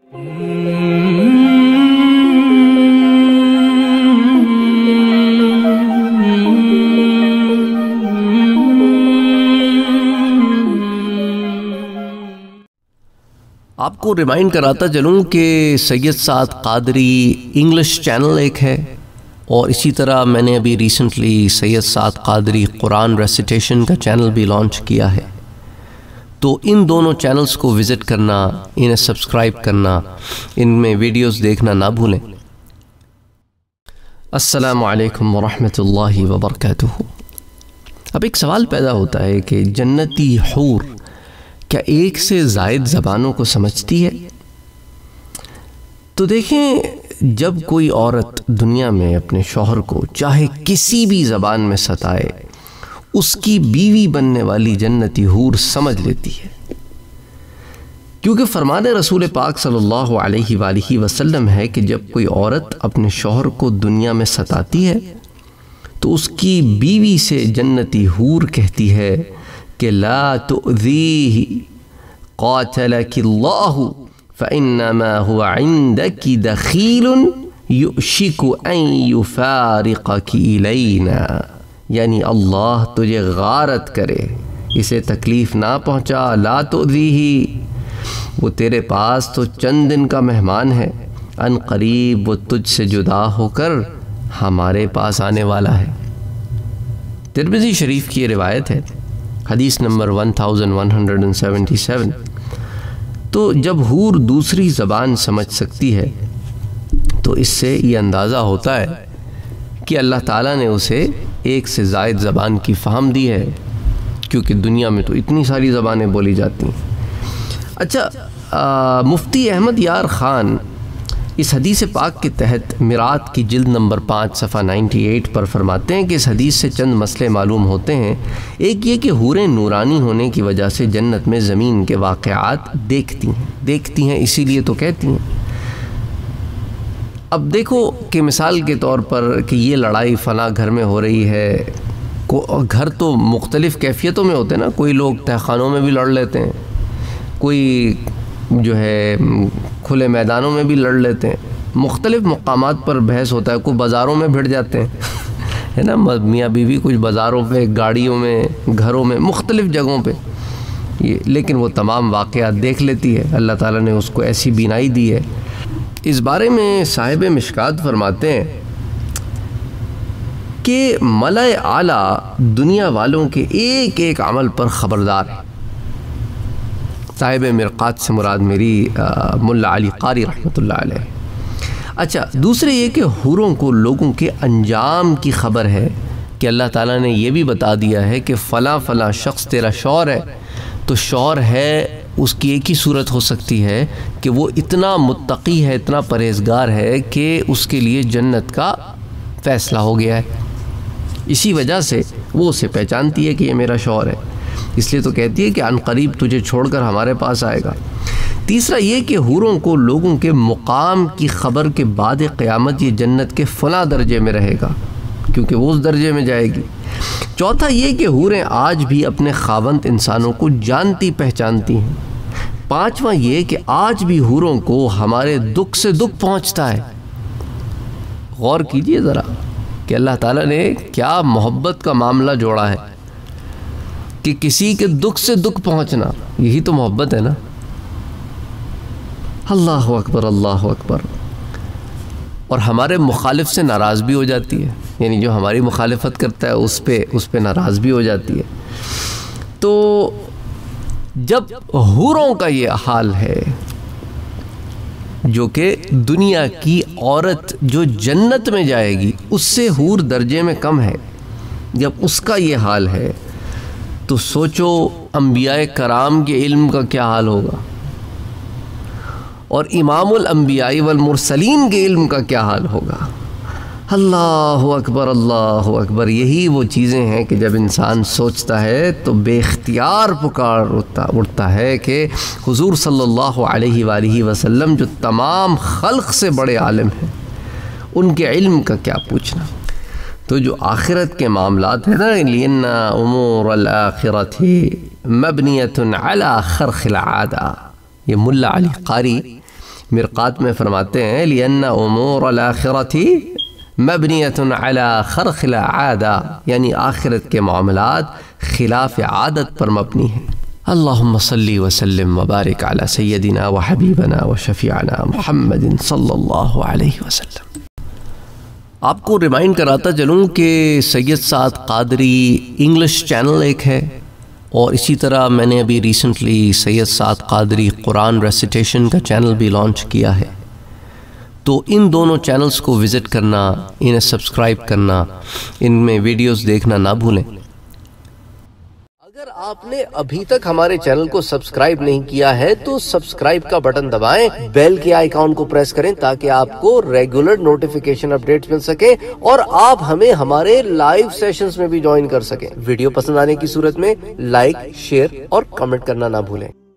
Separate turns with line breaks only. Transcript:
آپ کو ریمائنڈ کراتا چلوں کہ سید سعد قادری انگلش چینل ایک ہے، اور اسی طرح میں نے ابھی ریسنٹلی سید سعد قادری قرآن ریسیٹیشن کا چینل بھی لانچ کیا ہے، تو ان دونوں چینلز کو وزٹ کرنا، انہیں سبسکرائب کرنا، ان میں ویڈیوز دیکھنا نہ بھولیں۔ السلام علیکم ورحمۃ اللہ وبرکاتہ۔ اب ایک سوال پیدا ہوتا ہے کہ جنتی حور کیا ایک سے زائد زبانوں کو سمجھتی ہے؟ تو دیکھیں، جب کوئی عورت دنیا میں اپنے شوہر کو چاہے کسی بھی زبان میں ستائے، اس کی بیوی بننے والی جنتی حور سمجھ لیتی ہے، کیونکہ فرمان رسول پاک صلی اللہ علیہ وآلہ وسلم ہے کہ جب کوئی عورت اپنے شوہر کو دنیا میں ستاتی ہے تو اس کی بیوی سے جنتی حور کہتی ہے کہ لا تؤذیہ قاتلک اللہ فإنما هو عندک دخیل یؤشک ان یفارقک الینا، یعنی اللہ تجھے غارت کرے، اسے تکلیف نہ پہنچا، لا تؤذیہ، وہ تیرے پاس تو چند دن کا مہمان ہے، ان قریب وہ تجھ سے جدا ہو کر ہمارے پاس آنے والا ہے۔ ترمذی شریف کی یہ روایت ہے، حدیث نمبر 1177۔ تو جب حور دوسری زبان سمجھ سکتی ہے تو اس سے یہ اندازہ ہوتا ہے کہ اللہ تعالیٰ نے اسے ایک سے زائد زبان کی فہم دی ہے، کیونکہ دنیا میں تو اتنی ساری زبانیں بولی جاتی ہیں۔ اچھا، مفتی احمد یار خان اس حدیث پاک کے تحت میرات کی جلد نمبر 5 صفحہ 98 پر فرماتے ہیں کہ اس حدیث سے چند مسئلے معلوم ہوتے ہیں۔ ایک یہ کہ حوریں نورانی ہونے کی وجہ سے جنت میں زمین کے واقعات دیکھتی ہیں، اسی لیے تو کہتی ہیں۔ اب دیکھو کہ مثال کے طور پر کہ یہ لڑائی فلاں گھر میں ہو رہی ہے، گھر تو مختلف کیفیتوں میں ہوتے ہیں نا، کوئی لوگ تہخانوں میں بھی لڑ لیتے ہیں، کوئی جو ہے کھلے میدانوں میں بھی لڑ لیتے ہیں، مختلف مقامات پر بحث ہوتا ہے، کوئی بازاروں میں بھڑ جاتے ہیں، ہے نا، میاں بیوی کچھ بازاروں پہ، گاڑیوں میں، گھروں میں، مختلف جگہوں پہ، لیکن وہ تمام واقعات دیکھ لیتی ہے، اللہ تعالیٰ نے اس کو ایسی بینائی دی ہے۔ اس بارے میں صاحب مشکات فرماتے ہیں کہ ملائے اعلیٰ دنیا والوں کے ایک ایک عمل پر خبردار ہے۔ صاحب مرقات سے مراد میری ملا علی قاری رحمۃ اللہ علیہ۔ اچھا، دوسرے یہ کہ حوروں کو لوگوں کے انجام کی خبر ہے کہ اللہ تعالیٰ نے یہ بھی بتا دیا ہے کہ فلاں فلاں شخص تیرا شوہر ہے، تو شوہر ہے اس کی ایک ہی صورت ہو سکتی ہے کہ وہ اتنا متقی ہے، اتنا پرہیزگار ہے کہ اس کے لیے جنت کا فیصلہ ہو گیا ہے، اسی وجہ سے وہ اسے پہچانتی ہے کہ یہ میرا شوہر ہے، اس لیے تو کہتی ہے کہ ان قریب تجھے چھوڑ کر ہمارے پاس آئے گا۔ تیسرا یہ کہ حوروں کو لوگوں کے مقام کی خبر کے بعد قیامت یہ جنت کے فلاں درجے میں رہے گا، کیونکہ وہ اس درجے میں جائے گی۔ چوتھا یہ کہ حوریں آج بھی اپنے خاوند انسانوں کو جانتی پہچانتی ہیں۔ پانچواں یہ کہ آج بھی حوروں کو ہمارے دکھ سے دکھ پہنچتا ہے۔ غور کیجئے ذرا کہ اللہ تعالیٰ نے کیا محبت کا معاملہ جوڑا ہے کہ کسی کے دکھ سے دکھ پہنچنا، یہی تو محبت ہے نا۔ اللہ اکبر، اللہ اکبر۔ اور ہمارے مخالف سے ناراض بھی ہو جاتی ہے، یعنی جو ہماری مخالفت کرتا ہے اس پہ ناراض بھی ہو جاتی ہے۔ تو جب حوروں کا یہ حال ہے، جو کہ دنیا کی عورت جو جنت میں جائے گی اس سے حور درجے میں کم ہے، جب اس کا یہ حال ہے تو سوچو انبیاء کرام کے علم کا کیا حال ہوگا، اور امام الانبیاء والمرسلین کے علم کا کیا حال ہوگا۔ اللہ اکبر، اللہ اکبر۔ یہی وہ چیزیں ہیں کہ جب انسان سوچتا ہے تو بے اختیار پکار اٹھتا ہے کہ حضور صلی اللہ علیہ وآلہ وسلم جو تمام خلق سے بڑے عالم ہیں، ان کے علم کا کیا پوچھنا۔ تو جو آخرت کے معاملات ہیں نا، لِأَنَّ أُمُورَ الْآخِرَةِ مَبْنِيَةٌ عَلَى خَرْخِ الْعَادَةِ، یہ ملا علی قاری مرقات میں فرماتے ہیں لِأَنَّ أُمُورَ الْآخِرَةِ مبنیۃ علی خرق العادہ، یعنی آخرت کے معاملات خلاف عادت پر مبنی ہیں۔ اللہم صلی وسلم وبارک علی سیدنا و حبیبنا و شفیعنا محمد صلی اللہ علیہ وسلم۔ آپ کو ریمائنڈ کراتا چلوں کہ سید سعد قادری انگلش چینل ایک ہے، اور اسی طرح میں نے ابھی ریسنٹلی سید سعد قادری قرآن ریسیٹیشن کا چینل بھی لانچ کیا ہے، تو ان دونوں چینلز کو وزٹ کرنا، انہیں سبسکرائب کرنا، ان میں ویڈیوز دیکھنا نہ بھولیں۔ اگر آپ نے ابھی تک ہمارے چینل کو سبسکرائب نہیں کیا ہے تو سبسکرائب کا بٹن دبائیں، بیل کے آئیکن کو پریس کریں تاکہ آپ کو ریگولر نوٹیفیکیشن اپڈیٹس مل سکیں اور آپ ہمیں ہمارے لائیو سیشنز میں بھی جوائن کر سکیں۔ ویڈیو پسند آنے کی صورت میں لائک، شیئر اور کمنٹ کرنا نہ بھولیں۔